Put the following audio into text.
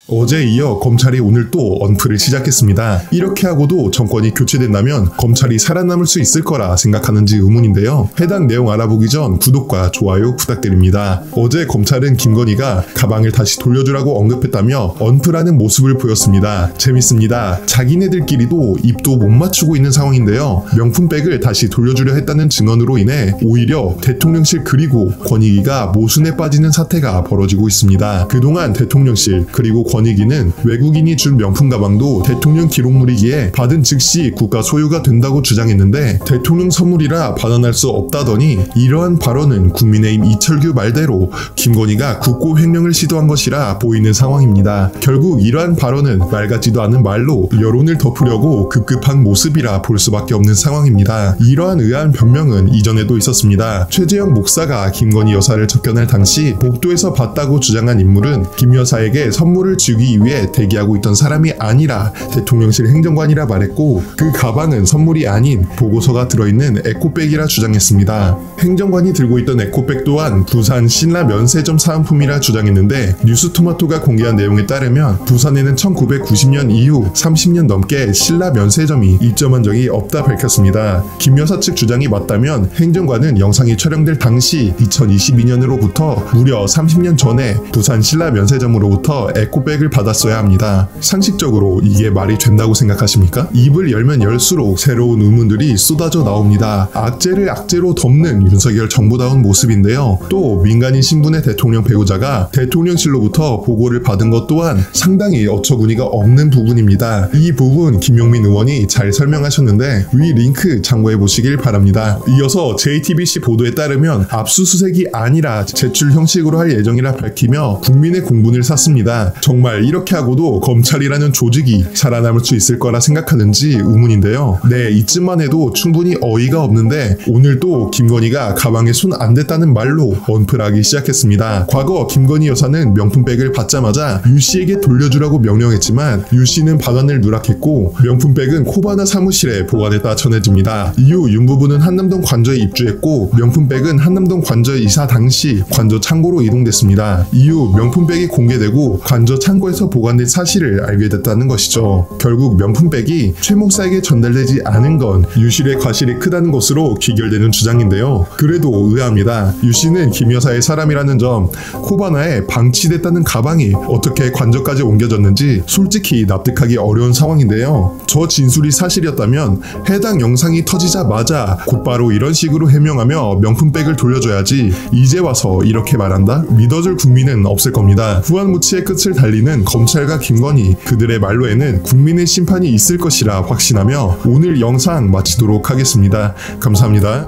어제에 이어 검찰이 오늘 또 언플을 시작했습니다. 이렇게 하고도 정권이 교체된다면 검찰이 살아남을 수 있을 거라 생각하는지 의문인데요. 해당 내용 알아보기 전 구독과 좋아요 부탁드립니다. 어제 검찰은 김건희가 가방을 다시 돌려주라고 언급했다며 언플하는 모습을 보였습니다. 재밌습니다. 자기네들끼리도 입도 못 맞추고 있는 상황인데요. 명품백을 다시 돌려주려 했다는 증언으로 인해 오히려 대통령실 그리고 권익위가 모순에 빠지는 사태가 벌어지고 있습니다. 그동안 대통령실 그리고 권익위는 외국인이 준 명품 가방도 대통령 기록물이기에 받은 즉시 국가 소유가 된다고 주장했는데 대통령 선물이라 반환할 수 없다더니 이러한 발언은 국민의힘 이철규 말대로 김건희가 국고 횡령을 시도한 것이라 보이는 상황입니다. 결국 이러한 발언은 말 같지도 않은 말로 여론을 덮으려고 급급한 모습이라 볼 수밖에 없는 상황입니다. 이러한 의아한 변명은 이전에도 있었습니다. 최재형 목사가 김건희 여사를 접견할 당시 복도에서 봤다고 주장한 인물은 김 여사에게 선물을 주기 위해 대기하고 있던 사람이 아니라 대통령실 행정관이라 말했고 그 가방은 선물이 아닌 보고서가 들어있는 에코백이라 주장했습니다. 행정관이 들고 있던 에코백 또한 부산 신라 면세점 사은품이라 주장했는데 뉴스토마토가 공개한 내용에 따르면 부산에는 1990년 이후 30년 넘게 신라 면세점이 입점한 적이 없다 밝혔습니다. 김 여사 측 주장이 맞다면 행정관은 영상이 촬영될 당시 2022년으로부터 무려 30년 전에 부산 신라 면세점으로부터 에코백을 받았어야 합니다. 상식적으로 이게 말이 된다고 생각하십니까? 입을 열면 열수록 새로운 의문들이 쏟아져 나옵니다. 악재를 악재로 덮는 윤석열 정부다운 모습인데요. 또 민간인 신분의 대통령 배우자가 대통령실로부터 보고를 받은 것 또한 상당히 어처구니가 없는 부분입니다. 이 부분 김용민 의원이 잘 설명하셨는데 위 링크 참고해 보시길 바랍니다. 이어서 JTBC 보도에 따르면 압수수색이 아니라 제출 형식으로 할 예정이라 밝히며 국민의 공분을 샀습니다. 정말 이렇게 하고도 검찰이라는 조직이 살아남을 수 있을 거라 생각하는지 의문인데요. 네, 이쯤만 해도 충분히 어이가 없는데 오늘 또 김건희가 가방에 손 안 댔다는 말로 언플하기 시작했습니다. 과거 김건희 여사는 명품백을 받자마자 유씨에게 돌려주라고 명령했지만 유씨는 반환을 누락했고 명품백은 코바나 사무실에 보관했다 전해집니다. 이후 윤 부부는 한남동 관저에 입주했고 명품백은 한남동 관저 이사 당시 관저 창고로 이동됐습니다. 이후 명품백이 공개되고 관저 창고에서 보관된 사실을 알게 됐다는 것이죠. 결국 명품백이 최 목사에게 전달되지 않은 건 유씨의 과실이 크다는 것으로 귀결되는 주장인데요. 그래도 의아합니다. 유씨는 김 여사의 사람이라는 점, 코바나에 방치됐다는 가방이 어떻게 관저까지 옮겨졌는지 솔직히 납득하기 어려운 상황인데요. 저 진술이 사실이었다면 해당 영상이 터지자마자 곧바로 이런 식으로 해명하며 명품백을 돌려줘야지 이제 와서 이렇게 말한다? 믿어줄 국민은 없을 겁니다. 후한무치의 끝을 달리는 검찰과 김건희, 그들의 말로에는 국민의 심판이 있을 것이라 확신하며 오늘 영상 마치도록 하겠습니다. 감사합니다.